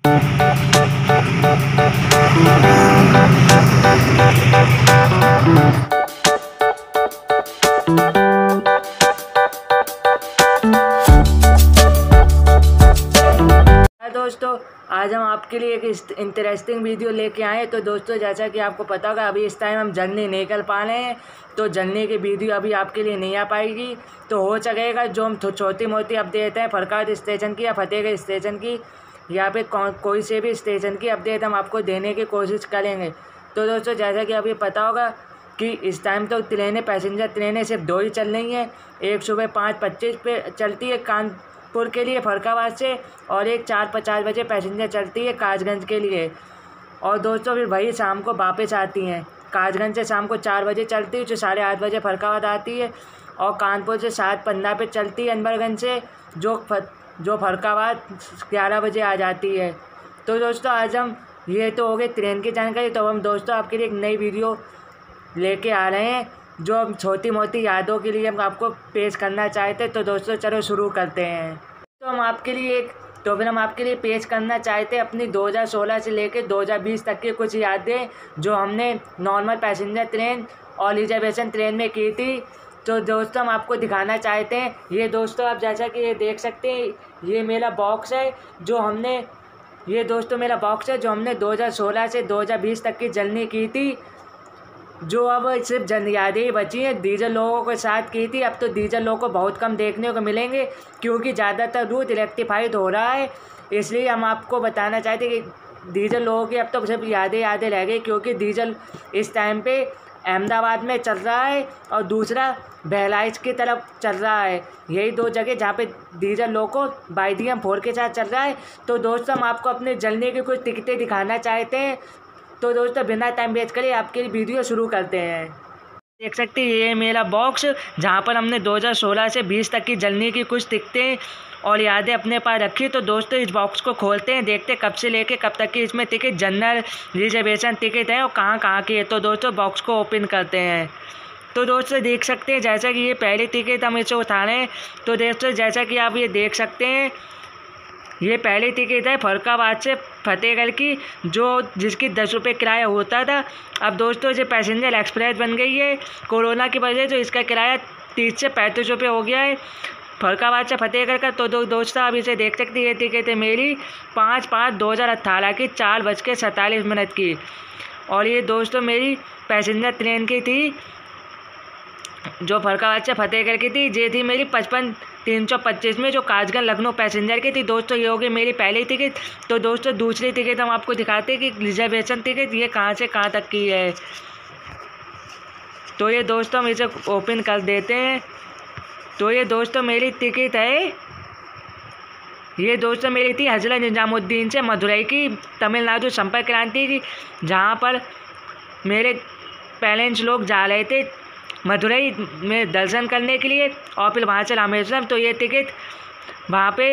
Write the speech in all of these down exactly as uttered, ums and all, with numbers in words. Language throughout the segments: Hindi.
दोस्तों, आज हम आपके लिए एक इंटरेस्टिंग वीडियो लेके आए हैं। तो दोस्तों, जैसा कि आपको पता होगा, अभी इस टाइम हम जर्नी नहीं कर पा रहे हैं, तो जर्नी की वीडियो अभी आपके लिए नहीं आ पाएगी। तो हो सकेगा जो हम छोटी मोटी अपडेट हैं फरक्का स्टेशन की या फतेहगढ़ स्टेशन की या फिर कोई से भी स्टेशन की अपडेट हम आपको देने की कोशिश करेंगे। तो दोस्तों, जैसा कि अभी पता होगा कि इस टाइम तो ट्रेनें पैसेंजर ट्रेनें सिर्फ दो ही चल रही हैं। एक सुबह पाँच पच्चीस पे चलती है कानपुर के लिए फरक्काबाद से, और एक चार पचास बजे पैसेंजर चलती है कासगंज के लिए। और दोस्तों, फिर वही शाम को वापस आती हैं। कासगंज से शाम को चार बजे चलती है, जो साढ़े आठ बजे फरक्काबाद आती है, और कानपुर से सात पंद्रह पे चलती है अनवरगंज से, जो जो फरक्काबाद ग्यारह बजे आ जाती है। तो दोस्तों, आज हम ये तो हो गए ट्रेन की जानकारी। तो हम दोस्तों आपके लिए एक नई वीडियो लेके आ रहे हैं, जो हम छोटी मोटी यादों के लिए हम आपको पेश करना चाहते हैं। तो दोस्तों, चलो शुरू करते हैं। तो हम आपके लिए एक तो फिर हम आपके लिए पेश करना चाहते हैं अपनी दो हज़ार सोलह से लेकर दो हज़ार बीस तक की कुछ यादें, जो हमने नॉर्मल पैसेंजर ट्रेन और रिजर्वेशन ट्रेन में की थी। तो दोस्तों, हम आपको दिखाना चाहते हैं। ये दोस्तों, आप जैसा कि ये देख सकते हैं, ये मेरा बॉक्स है जो हमने ये दोस्तों मेरा बॉक्स है जो हमने दो हज़ार सोलह से दो हज़ार बीस तक की जर्नी की थी, जो अब सिर्फ जन यादें ही बची हैं। डीजल लोगों के साथ की थी। अब तो डीजल लोगों को बहुत कम देखने को मिलेंगे, क्योंकि ज़्यादातर रूट इलेक्ट्रीफाइड हो रहा है। इसलिए हम आपको बताना चाहते हैं कि डीजल लोगों की अब तो सिर्फ यादें यादें रह गई, क्योंकि डीजल इस टाइम पे अहमदाबाद में चल रहा है और दूसरा बहराइच की तरफ चल रहा है। यही दो जगह जहाँ पे diesel loco by D M four के साथ चल रहा है। तो दोस्तों, हम आपको अपने जर्नी की कुछ टिकटें दिखाना चाहते हैं। तो दोस्तों, बिना टाइम वेस्ट करे आपके लिए वीडियो शुरू करते हैं। देख सकते हैं, ये मेरा बॉक्स जहाँ पर हमने दो हज़ार सोलह से बीस तक की जर्नी की कुछ टिकटें और यादें अपने पास रखी। तो दोस्तों, इस बॉक्स को खोलते हैं, देखते हैं कब से लेके कब तक की इसमें टिकट जनरल रिजर्वेशन टिकट है और कहाँ कहाँ की है। तो दोस्तों, बॉक्स को ओपन करते हैं। तो दोस्तों, देख सकते हैं जैसा कि ये पहली टिकट हम इसे उठा रहे हैं। तो दोस्तों, जैसा कि आप ये देख सकते हैं, ये पहली टिकट है फरक्काबाद से फतेहगढ़ की, जो जिसकी दस रुपये किराया होता था। अब दोस्तों, ये पैसेंजर एक्सप्रेस बन गई है कोरोना की वजह से, तो इसका किराया तीस से पैंतीस रुपये हो गया है फरक्काबाद से फतेहगढ़ का। तो दो दोस्तों, आप इसे देख सकते हैं, ये टिकट है मेरी पाँच पाँच दो हज़ार अट्ठारह की चार बज के सैंतालीस मिनट की। और ये दोस्तों मेरी पैसेंजर ट्रेन की थी, जो फरक्काबाद से फतेहगढ़ की थी। ये थी मेरी पचपन तीन सौ पच्चीस में, जो कासगंज लखनऊ पैसेंजर की थी। दोस्तों, ये होगी मेरी पहली टिकट। तो दोस्तों, दूसरी टिकट हम आपको दिखाते हैं कि रिजर्वेशन टिकट ये कहाँ से कहाँ तक की है। तो ये दोस्तों, हम इसे ओपन कर देते हैं। तो ये दोस्तों मेरी टिकट है, ये दोस्तों मेरी थी हजरत निजामुद्दीन से मदुरई की तमिलनाडु संपर्क क्रांति की, जहाँ पर मेरे पेरेंट्स लोग जा रहे थे मदुरई में दर्शन करने के लिए, और फिर वहाँ से रामेश्वरम। तो ये टिकट वहाँ पे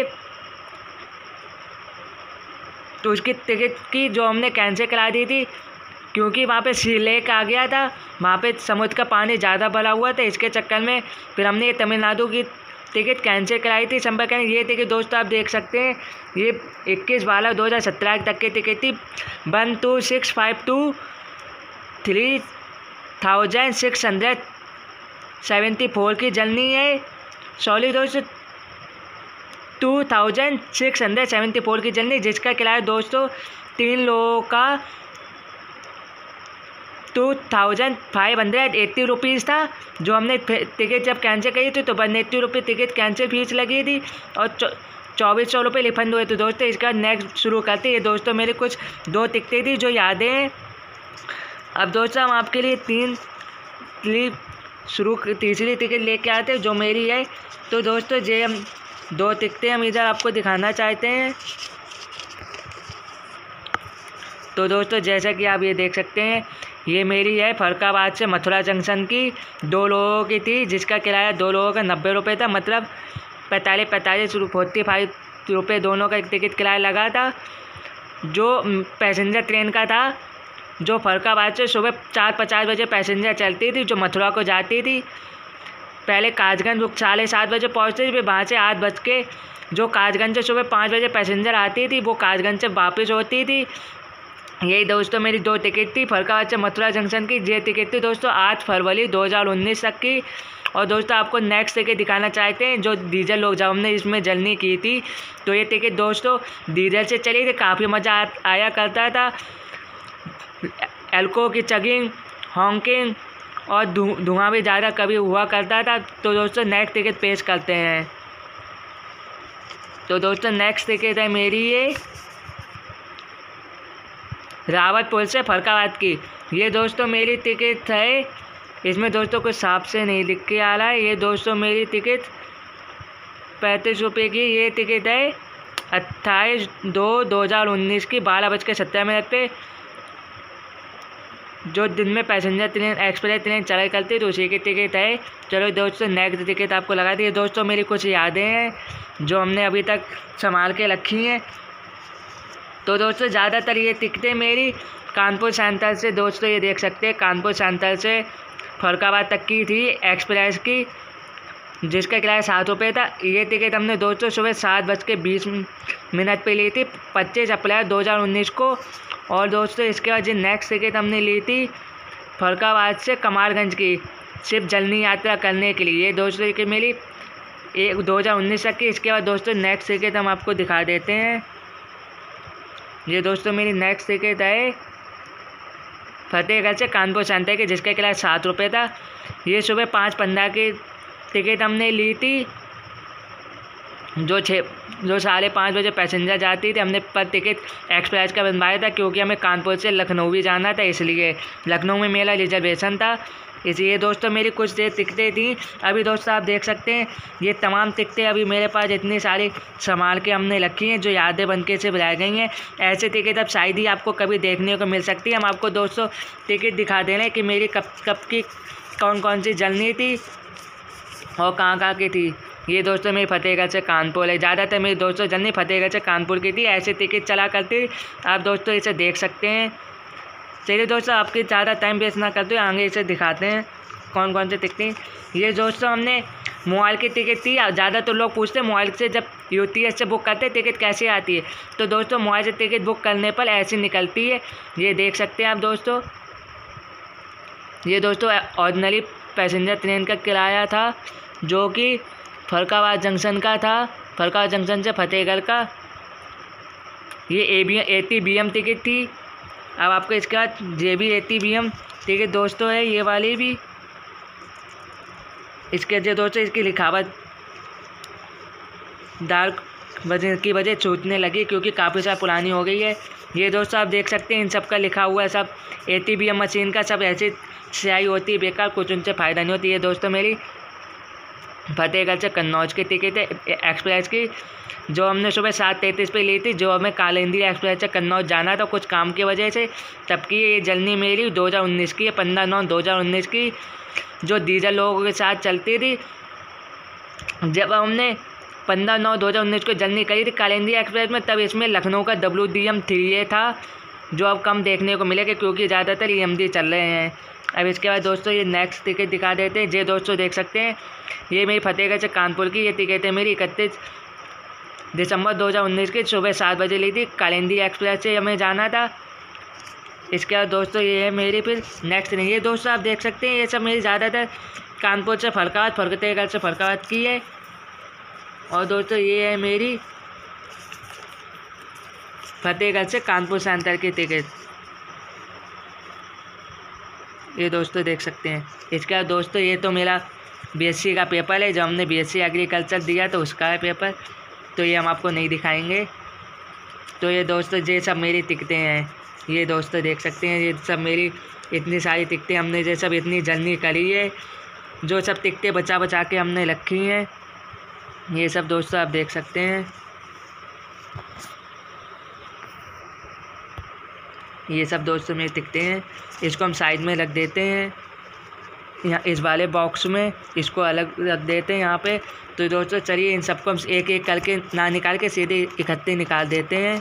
तो उसकी टिकट की जो हमने कैंसिल करा दी थी, क्योंकि वहाँ पे सी लेक आ गया था, वहाँ पे समुद्र का पानी ज़्यादा भरा हुआ था। इसके चक्कर में फिर हमने ये तमिलनाडु की टिकट कैंसिल कराई थी संपर्क करने। ये टिकट दोस्तों आप देख सकते हैं, ये इक्कीस बारह दो हज़ार सत्रह तक की टिकट थी। One two six five two three thousand six hundred seventy four की जर्नी है। सॉरी दोस्तों, two thousand six hundred seventy four की जर्नी, जिसका किराया दोस्तों तीन लोगों का two thousand five hundred eighty rupees था। जो हमने टिकट जब कैंसिल करी थी तो वन एट्टी रुपये टिकट कैंसिल फीस लगी थी, और चौबीस सौ रुपये रिफंड हुए थे। दोस्तों, इसका नेक्स्ट शुरू करते हैं। ये दोस्तों मेरे कुछ दो टिकटें थी जो यादें हैं। अब दोस्तों, हम आपके लिए तीन शुरू तीसरी टिकट लेके आते हैं, जो मेरी है। तो दोस्तों, ये हम दो टिकटें हम इधर आपको दिखाना चाहते हैं। तो दोस्तों, जैसा कि आप ये देख सकते हैं, ये मेरी है फरक्काबाद से मथुरा जंक्शन की, दो लोगों की थी, जिसका किराया दो लोगों का नब्बे रुपये था। मतलब पैंतालीस पैंतालीस फोर्टी फाइव रुपये दोनों का एक टिकट किराया लगा था। जो पैसेंजर ट्रेन का था, जो फरक्काबाद से सुबह चार पचास बजे पैसेंजर चलती थी, जो मथुरा को जाती थी। पहले कासगंज साढ़े सात बजे पहुँचती थी, फिर वहाँ से आठ बज के जो कासगंज से सुबह पाँच बजे पैसेंजर आती थी वो कासगंज से वापस होती थी। यही दोस्तों मेरी दो टिकट थी फरक्काबाद से मथुरा जंक्शन की। ये टिकट थी दोस्तों आठ फरवरी दो हज़ार उन्नीस तक की। और दोस्तों आपको नेक्स्ट टिकट दिखाना चाहते हैं जो डीजल लोग जब हमने इसमें जर्नी की थी, तो ये टिकट दोस्तों डीजल से चली थी, काफ़ी मज़ा आया करता था। एल्को की चगिंग, हॉन्किंग और धुआं भी ज़्यादा कभी हुआ करता था। तो दोस्तों नेक्स्ट टिकट पेश करते हैं। तो दोस्तों नेक्स्ट टिकट है मेरी ये रावतपुर से फरक्काबाद की। ये दोस्तों मेरी टिकट है, इसमें दोस्तों कुछ साफ से नहीं लिख के आ रहा है। ये दोस्तों मेरी टिकट पैंतीस रुपये की ये टिकट है अट्ठाईस दो दो हज़ार उन्नीस की बारह बज के सत्तर मिनट पे, जो दिन में पैसेंजर ट्रेन एक्सप्रेस ट्रेन चला करती तो उसी की टिकट है। चलो दोस्तों नेक्स्ट टिकट आपको लगा दी। दोस्तों मेरी कुछ यादें हैं जो हमने अभी तक संभाल के रखी हैं। तो दोस्तों ज़्यादातर ये टिकटें मेरी कानपुर सेंटर से, दोस्तों ये देख सकते हैं कानपुर सेंटर से फरक्काबाद तक की थी एक्सप्रेस की, जिसका किराया सात रुपये था। ये टिकट हमने दोस्तों सुबह सात बज के बीस मिनट पे ली थी पच्चीस अप्रैल दो हज़ार उन्नीस को। और दोस्तों इसके बाद जो नेक्स्ट टिकट हमने ली थी फरक्काबाद से कमालगंज की, सिर्फ जर्नी यात्रा करने के लिए। ये दोस्तों की मेरी एक दो हज़ार उन्नीस तक की। इसके बाद दोस्तों नेक्स्ट टिकट हम आपको दिखा देते हैं। ये दोस्तों मेरी नेक्स्ट टिकट है फतेहगढ़ से कानपुर सेंटर की, जिसका किराया सात रुपये था। ये सुबह पाँच पंद्रह की टिकट हमने ली थी, जो छः जो साढ़े पाँच बजे पैसेंजर जाती थी। हमने पर टिकट एक्सप्रेस का बनवाया था क्योंकि हमें कानपुर से लखनऊ भी जाना था, इसलिए लखनऊ में मेरा रिजर्वेशन था। इसलिए दोस्तों मेरी कुछ देर टिकटें थी। अभी दोस्तों आप देख सकते हैं ये तमाम टिकटें अभी मेरे पास इतनी सारी संभाल के हमने रखी हैं जो यादें बनके से बुलाई गई हैं। ऐसे टिकट अब शायद ही आपको कभी देखने को मिल सकती है। हम आपको दोस्तों टिकट दिखा दे रहे हैं कि मेरी कब कब की कौन कौन सी जर्नी थी और कहाँ कहाँ की थी। ये दोस्तों मेरी फतेहगढ़ से कानपुर है। ज़्यादातर मेरी दोस्तों जर्नी फतेहगढ़ से कानपुर की थी। ऐसे टिकट चला करती, आप दोस्तों इसे देख सकते हैं। चलिए दोस्तों आपकी ज़्यादा टाइम वेस्ट ना करते हुए आगे इसे दिखाते हैं कौन कौन सी टिकटें। ये दोस्तों हमने मोबाइल की टिकट थी। ज़्यादा तो लोग पूछते हैं मोबाइल से जब यू टी एस से बुक करते हैं टिकट कैसे आती है, तो दोस्तों मोबाइल से टिकट बुक करने पर ऐसी निकलती है। ये देख सकते हैं आप दोस्तों। ये दोस्तों ऑर्डिनरी पैसेंजर ट्रेन का किराया था जो कि फरक्काबाद जंक्शन का था, फरक्काबाद जंक्शन से फतेहगढ़ का। ये A B A T B M ticket थी। अब आपको इसके बाद J B A T B M ticket दोस्तों है, ये वाली भी। इसके जो दोस्तों इसकी लिखावट डार्क वजह की वजह छूटने लगी क्योंकि काफ़ी साल पुरानी हो गई है। ये दोस्तों आप देख सकते हैं इन सब का लिखा हुआ है, सब A T B M machine का सब ऐसी स्याही होती है बेकार, कुछ उनसे फ़ायदा नहीं होती है। दोस्तों मेरी फतेहगढ़ से कन्नौज की टिकट है एक्सप्रेस की, जो हमने सुबह सात तैंतीस पे ली थी। जो हमें कालिंदी एक्सप्रेस से कन्नौज जाना था कुछ काम की वजह से, तब की ये जर्नी मेरी दो हज़ार उन्नीस की है, पंद्रह नौ दो हज़ार उन्नीस की, जो डीजल लोगों के साथ चलती थी। जब हमने पंद्रह नौ दो हज़ार उन्नीस को जर्नी करी थी कालिंदी एक्सप्रेस में, तब इसमें लखनऊ का W D M three A था, जो अब कम देखने को मिलेगा क्योंकि ज़्यादातर ई एम डी चल रहे हैं। अब इसके बाद दोस्तों ये नेक्स्ट टिकट दिखा देते हैं। ये दोस्तों देख सकते हैं ये मेरी फतेहगढ़ से कानपुर की ये टिकट है मेरी इकतीस दिसंबर दो हज़ार उन्नीस की, सुबह सात बजे ली थी। कालिंदी एक्सप्रेस से हमें जाना था। इसके बाद दोस्तों ये है मेरी फिर नेक्स्ट नहीं। ये दोस्तों आप देख सकते हैं ये सब मेरी ज़्यादातर कानपुर से फरक्काबाद, फतेहगढ़ से फरक्काबाद की है। और दोस्तों ये है मेरी फतेहगढ़ से कानपुर सेंटर की टिकट, ये दोस्तों देख सकते हैं। इसके बाद दोस्तों ये तो मेरा बी एस सी का पेपर है, जो हमने बी एस सी एग्रीकल्चर दिया तो उसका है पेपर, तो ये हम आपको नहीं दिखाएंगे। तो ये दोस्तों ये सब मेरी टिकटें हैं, ये दोस्तों देख सकते हैं। ये सब मेरी इतनी सारी टिकटें हमने ये सब इतनी जर्नी करी है, जो सब टिकटें बचा बचा के हमने रखी हैं, ये सब दोस्तों आप देख सकते हैं। ये सब दोस्तों मेरी टिकटें हैं। इसको हम साइड में रख देते हैं यहाँ इस वाले बॉक्स में, इसको अलग रख देते हैं यहाँ पे। तो दोस्तों चलिए इन सबको हम एक एक करके ना निकाल के सीधे इकट्ठे निकाल देते हैं।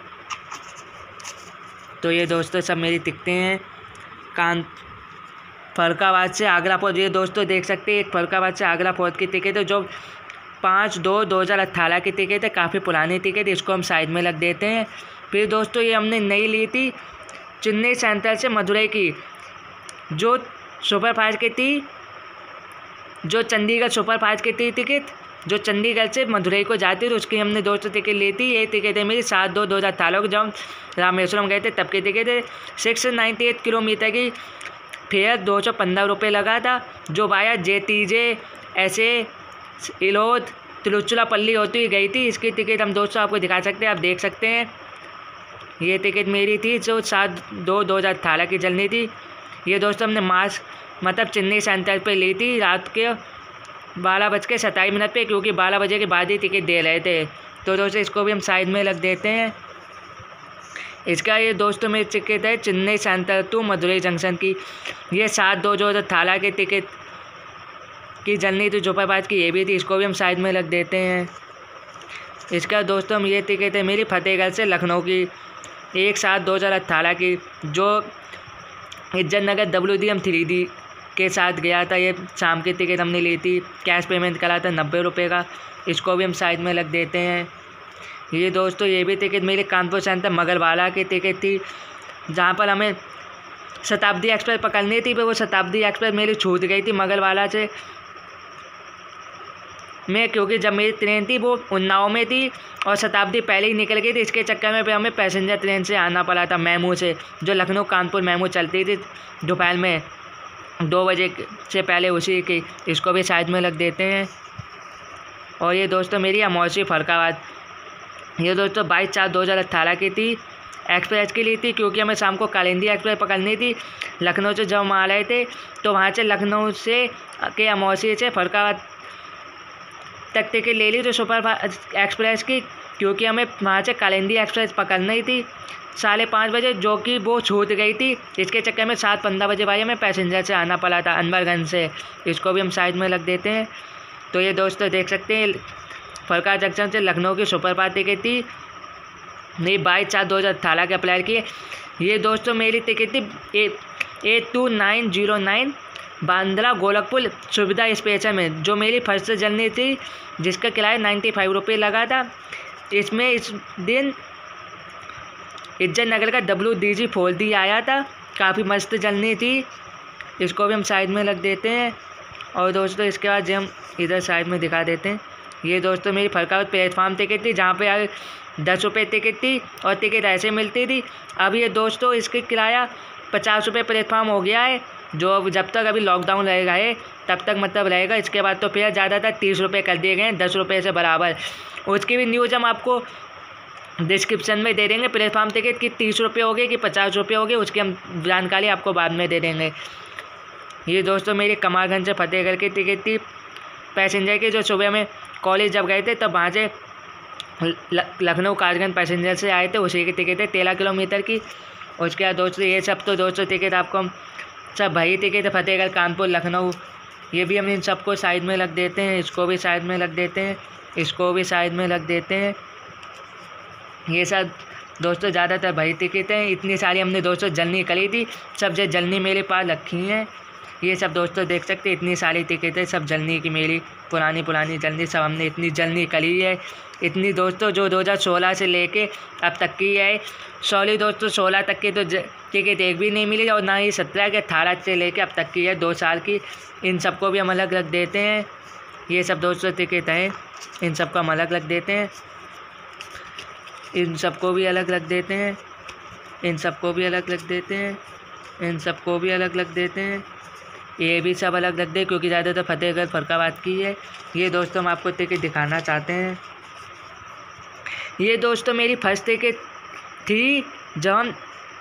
तो ये दोस्तों सब मेरी टिकटें हैं कान फरुखाबाद से आगरा पहुँच। ये दोस्तों देख सकते हैं एक फरुखाबाद से आगरा पहुँच की टिकट है, जो पाँच दो दो हज़ार अट्ठारह की टिकट है, काफ़ी पुरानी टिकट, इसको हम साइड में लग देते हैं। फिर दोस्तों ये हमने नई ली थी चेन्नई सेंट्रल से मदुरई की, जो सुपरफास्ट की थी, जो चंडीगढ़ सुपरफास्ट की थी टिकट, जो चंडीगढ़ से मदुरई को जाती थी, उसकी हमने दोस्तों टिकट ली थी। ये टिकट है मेरी सात दो दो हज़ार अठारह को, जब हम रामेश्वरम गए थे तब की टिकट है। सिक्स नाइन्टी एट किलोमीटर की फेयर दो सौ पंद्रह रुपये लगा था, जो वाया जे टी जे ऐसे इलोद तिरुचिरापल्ली होती हुई गई थी। इसकी टिकट हम दोस्तों आपको दिखा सकते हैं, आप देख सकते हैं। ये टिकट मेरी थी जो सात दो दो हज़ार अठारह की चलनी थी। ये दोस्तों हमने मार्च मतलब चेन्नई सेंट्रल पे ली थी रात के बारह बज के सत्ताईस मिनट पे, क्योंकि बारह बजे के बाद ही टिकट दे रहे थे। तो दोस्तों इसको भी हम साइड में रख देते हैं। इसका ये दोस्तों मेरी टिकट है Chennai central to Madurai junction की। ये सात दो दो हज़ार अठारह के टिकट की जर्नी थी सुपरफास्ट की, ये भी थी, इसको भी हम साइड में रख देते हैं। इसका दोस्तों हम ये टिकट है मेरी फतेहगढ़ से लखनऊ की, एक सात दो हज़ार अट्ठारह की, जो Izzat Nagar W D M three D के साथ गया था। ये शाम की टिकट हमने ली थी, कैश पेमेंट करा था नब्बे रुपये का, इसको भी हम साइड में रख देते हैं। ये दोस्तों ये भी टिकट मेरी कानपुर सेंटर मगरवाला की टिकट थी, जहाँ पर हमें शताब्दी एक्सप्रेस पकड़नी थी, पर वो शताब्दी एक्सप्रेस मेरी छूट गई थी मगरवाला से मैं, क्योंकि जब मेरी ट्रेन थी वो उन्नाव में थी और शताब्दी पहले ही निकल गई थी। इसके चक्कर में फिर हमें पैसेंजर ट्रेन से आना पड़ा था मेमू से, जो लखनऊ कानपुर मेमू चलती थी दोपहर में दो बजे से पहले, उसी की, इसको भी साइड में रख देते हैं। और ये दोस्तों मेरी अमौसी फरुखाबाद, ये दोस्तों बाईस चार दो हज़ार अट्ठारह की थी, एक्सप्रेस की ली थी, क्योंकि हमें शाम को कालिंदी एक्सप्रेस पकड़नी थी। लखनऊ से जब हम आ रहे थे तो वहाँ से लखनऊ से के अमौसी से फरुखाबाद तक टिकट ले ली तो सुपर एक्सप्रेस की, क्योंकि हमें वहाँ से कालिंदी एक्सप्रेस पकड़नी थी साढ़े पाँच बजे, जो कि वो छूट गई थी। इसके चक्कर में सात पंद्रह बजे भाई हमें पैसेंजर से आना पड़ा था अनवरगंज से, इसको भी हम साइड में रख देते हैं। तो ये दोस्तों देख सकते हैं फरुखाबाद जंक्शन से लखनऊ की सुपरफास्ट टिकट थी, नहीं बाईस चार दो हज़ार अट्ठारह के अप्लाई किए। ये दोस्तों मेरी टिकट थी eight two nine zero nine Bandra Gorakhpur Suvidha special में, जो मेरी फर्स्ट जर्नी थी, जिसका किराया नाइन्टी फाइव रुपये लगा था। इसमें इस दिन इज्जत नगर का W D G four D आया था, काफ़ी मस्त जर्नी थी, इसको भी हम साइड में रख देते हैं। और दोस्तों इसके बाद जो हम इधर साइड में दिखा देते हैं, ये दोस्तों मेरी फरुखाबाद प्लेटफार्म टिकट थी, जहाँ पे यार दस रुपये टिकट थी और टिकट ऐसे मिलती थी। अब ये दोस्तों इसके किराया पचास रुपये प्लेटफार्म हो गया है, जो जब तक अभी लॉकडाउन रहेगा है तब तक मतलब रहेगा। इसके बाद तो फिर ज़्यादातर तीस रुपये कर दिए गए हैं, दस रुपये से बराबर। उसकी भी न्यूज़ हम आपको डिस्क्रिप्शन में दे देंगे, प्लेटफार्म टिकट की तीस रुपये हो गए कि पचास रुपये हो गए, उसकी हम जानकारी आपको बाद में दे देंगे। ये दोस्तों मेरी कमालगंज से फतेहगढ़ की टिकट थी पैसेंजर की, जो सुबह में कॉलेज जब गए थे तब वहाँ से लखनऊ कासगंज पैसेंजर से आए थे, उसी की टिकट है तेरह किलोमीटर की। उसके बाद दोस्तों ये सब तो दोस्तों टिकट आपको हम सब भाई टिकट है फतेहगढ़ कानपुर लखनऊ, ये भी हम इन सबको साइड में रख देते हैं, इसको भी साइड में रख देते हैं, इसको भी साइड में रख देते हैं। ये सब दोस्तों ज़्यादातर भाई टिकट हैं, इतनी सारी हमने दोस्तों जर्नी करी थी, सब जो जर्नी मेरे पास रखी हैं। ये सब दोस्तों देख सकते हैं, इतनी सारी टिकट है, सब जर्नी की मेरी पुरानी पुरानी जर्नी, सब हमने इतनी जर्नी करी है। इतनी दोस्तों जो दो हज़ार सोलह से लेके अब तक की है, सॉरी दोस्तों सोलह तक की तो टिकट एक भी नहीं मिली, और ना ही सत्रह के अठारह से लेके अब तक की है, दो साल की। इन सबको भी हम अलग रख देते हैं। ये सब दोस्तों टिकट हैं, इन सबको हम अलग रख देते हैं, इन सबको भी अलग रख देते हैं, इन सबको भी अलग रख देते हैं, इन सबको भी अलग रख देते हैं, ये भी सब अलग रख दे, क्योंकि ज़्यादातर फतेहगढ़ फरुखाबाद की है। ये दोस्तों हम आपको टिकट दिखाना चाहते हैं। ये दोस्तों मेरी फर्स्ट टिकट थी जब हम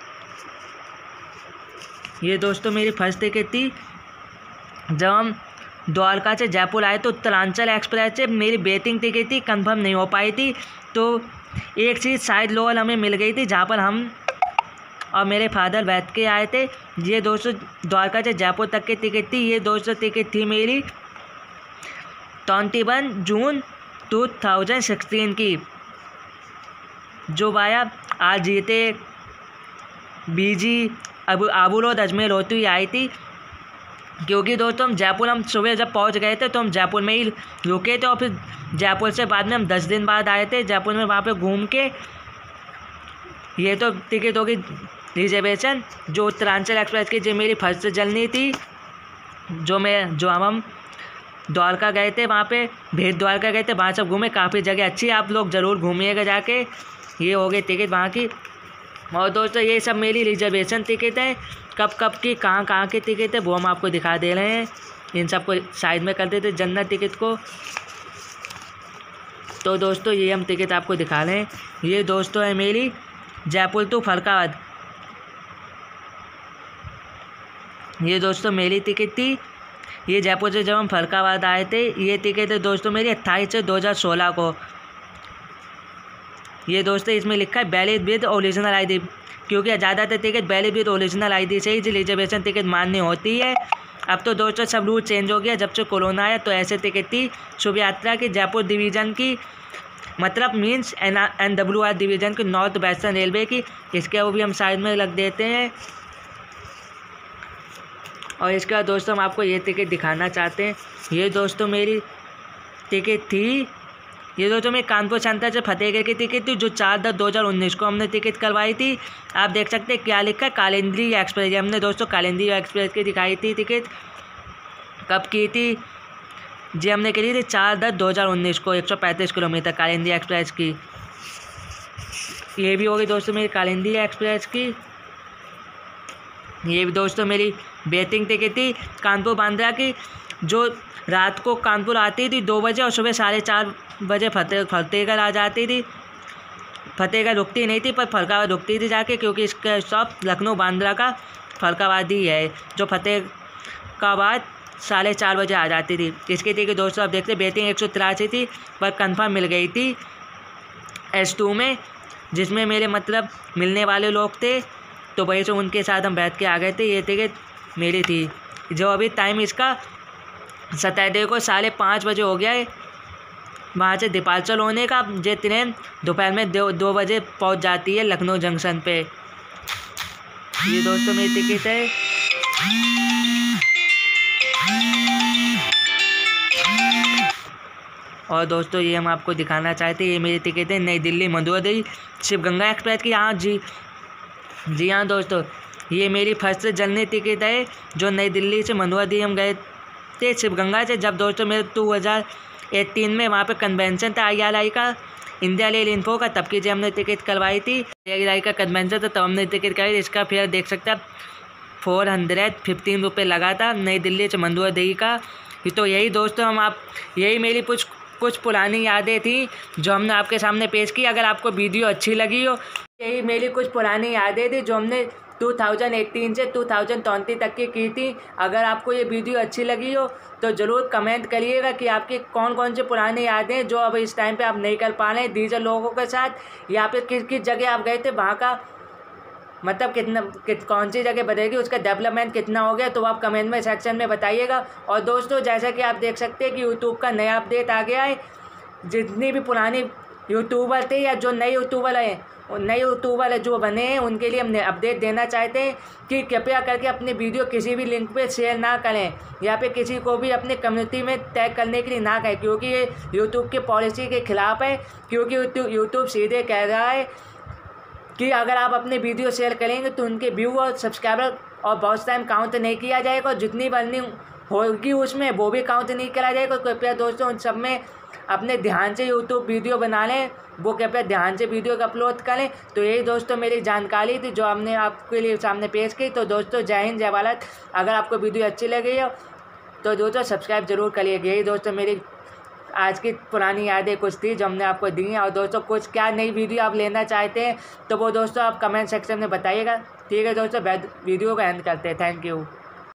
ये दोस्तों मेरी फर्स्ट टिकट थी जब हम द्वारका से जयपुर आए, तो उत्तरांचल एक्सप्रेस से मेरी वेटिंग टिकट थी, कंफर्म नहीं हो पाई थी, तो एक सीट साइड लोअर हमें मिल गई थी, जहाँ पर हम और मेरे फादर बैठ के आए थे। ये दोस्तों द्वारका से जयपुर तक की टिकट थी। ये दोस्तों टिकट थी मेरी twenty one June two thousand sixteen की, जो वाया आज जीते बीजी अब आबू रोड अजमेर होती हुई आई थी। क्योंकि दोस्तों हम जयपुर हम सुबह जब पहुंच गए थे तो हम जयपुर में ही रुके थे और फिर जयपुर से बाद में हम दस दिन बाद आए थे जयपुर में, वहाँ पे घूम के। ये तो टिकट होगी रिजर्वेशन जो उत्तरांचल एक्सप्रेस की जो मेरी फर्स्ट जर्नी थी, जो मैं जो हम हम द्वारका गए थे, वहाँ पे भेद द्वारका गए थे, वहाँ सब घूमे, काफ़ी जगह अच्छी है, आप लोग ज़रूर घूमिएगा जाके। ये हो गई टिकट वहाँ की। और दोस्तों ये सब मेरी रिजर्वेशन टिकट है, कब कब की कहाँ कहाँ की टिकट है वो हम आपको दिखा दे रहे हैं। इन सबको साइड में कर देते जनरल टिकट को। तो दोस्तों ये हम टिकट आपको दिखा रहे हैं। ये दोस्तों है मेरी जयपुर टू फरक्काबाद। ये दोस्तों मेरी टिकट थी। ये जयपुर से जब हम फरक्काबाद आए थे, ये टिकट है दोस्तों मेरी अट्ठाईस से दो हज़ार सोलह को। ये दोस्तों इसमें लिखा है वैलिड विद ओरिजिनल आईडी, क्योंकि ज़्यादातर ticket valid with original ID से ही रिजर्वेशन टिकट मान्य होती है। अब तो दोस्तों सब रूल चेंज हो गया जब से कोरोना आया। तो ऐसे टिकट थी शुभ यात्रा की जयपुर डिवीज़न की, मतलब means N N W R division की, नॉर्थ वेस्टर्न रेलवे की। इसके वो भी हम साइड में रख देते हैं। और इसके बाद दोस्तों हम आपको ये टिकट दिखाना चाहते हैं। ये दोस्तों मेरी टिकट थी, ये दोस्तों मेरी कानपुर सेंटर से फतेहगढ़ की टिकट थी, जो चार दस दो हज़ार उन्नीस को हमने टिकट करवाई थी। आप देख सकते हैं क्या लिखा है, कालिंदी एक्सप्रेस। ये हमने दोस्तों कालिंदी एक्सप्रेस की दिखाई थी टिकट। कब की थी जी? हमने करी थी चार दस दो हज़ार उन्नीस को, एक सौ पैंतीस किलोमीटर कालिंदी एक्सप्रेस की। ये भी होगी दोस्तों मेरी कालिंदी एक्सप्रेस की। ये भी दोस्तों मेरी वेटिंग टिकट थी कानपुर बांद्रा की, जो रात को कानपुर आती थी दो बजे और सुबह साढ़े चार बजे फतेह फतेहगढ़ आ जाती थी। फतेहगढ़ रुकती नहीं थी पर फरक्काबाद रुकती थी जाके, क्योंकि इसका स्टॉप लखनऊ बांद्रा का फरक्काबाद ही है, जो फतेहगढ़ साढ़े चार बजे आ जाती थी। इसकी टिकट दोस्तों आप देखते वेटिंग एक सौ तिरासी थी, पर कन्फर्म मिल गई थी एस टू में, जिसमें मेरे मतलब मिलने वाले लोग थे, तो वही से उनके साथ हम बैठ के आ गए थे। ये टिकट मेरी थी, जो अभी टाइम इसका सैटरडे को साढ़े पाँच बजे हो गया है। वहाँ से डिपार्चर होने का, जो ट्रेन दोपहर में दो दो बजे पहुँच जाती है लखनऊ जंक्शन पे। ये दोस्तों मेरी टिकट है। और दोस्तों ये हम आपको दिखाना चाहते हैं, ये मेरी टिकट है नई दिल्ली मधुरादरी शिव गंगा एक्सप्रेस की। हाँ जी जी हाँ दोस्तों, ये मेरी फर्स्ट जर्नी टिकट है, जो नई दिल्ली से मधुरादरी हम गए थे शिव गंगा से। जब दोस्तों मेरे दो हज़ार अठारह में वहाँ पे कन्वेंशन था आई आर आई का, इंडिया रेल इन्फो का, तब की जब हमने टिकट करवाई थी। आई आर आई का कन्वेंशन था तब हमने टिकट करवाई। इसका फेयर देख सकते हैं फोर हंड्रेड फिफ्टीन रुपये लगा था नई दिल्ली से मधुरादरी का। तो यही दोस्तों हम आप यही मेरी कुछ कुछ पुरानी यादें थी जो हमने आपके सामने पेश की। अगर आपको वीडियो अच्छी लगी हो, यही मेरी कुछ पुरानी यादें थी जो हमने दो हज़ार अठारह से दो हज़ार चौंतीस तक की की थी। अगर आपको ये वीडियो अच्छी लगी हो तो ज़रूर कमेंट करिएगा कि आपकी कौन कौन से पुरानी यादें जो अब इस टाइम पे आप नहीं कर पा रहे हैं दीजर लोगों के साथ, या फिर किस किस जगह आप गए थे, वहाँ का मतलब कितना कित कौन सी जगह बदलेगी, उसका डेवलपमेंट कितना हो गया, तो आप कमेंट में सेक्शन में बताइएगा। और दोस्तों जैसा कि आप देख सकते हैं कि यूट्यूब का नया अपडेट आ गया है। जितनी भी पुरानी यूट्यूबर थे या जो नए यूट्यूबर हैं, नए यूट्यूबर जो बने हैं, उनके लिए हम अपडेट देना चाहते हैं कि कृपया करके अपनी वीडियो किसी भी लिंक पे शेयर ना करें, या फिर किसी को भी अपनी कम्युनिटी में टैग करने के लिए ना कहें, क्योंकि ये यूट्यूब की पॉलिसी के खिलाफ है। क्योंकि यूट्यूब सीधे कह रहा है कि अगर आप अपने वीडियो शेयर करेंगे तो उनके व्यू और सब्सक्राइबर और बहुत टाइम काउंट नहीं किया जाएगा, और जितनी अर्निंग होगी उसमें वो भी काउंट नहीं करा जाएगा। कृपया दोस्तों उन सब में अपने ध्यान से यूट्यूब वीडियो बना लें, वो कृपया ध्यान से वीडियो का अपलोड करें। तो यही दोस्तों मेरी जानकारी थी जो हमने आपके लिए सामने पेश की। तो दोस्तों जय हिंद जय भारत। अगर आपको वीडियो अच्छी लगी हो तो दोस्तों सब्सक्राइब जरूर करिएगा। यही दोस्तों मेरी आज की पुरानी यादें कुछ थी जो हमने आपको दी हैं। और दोस्तों कुछ क्या नई वीडियो आप लेना चाहते हैं तो वो दोस्तों आप कमेंट सेक्शन में बताइएगा। ठीक है दोस्तों, वीडियो को एंड करते हैं। Thank you.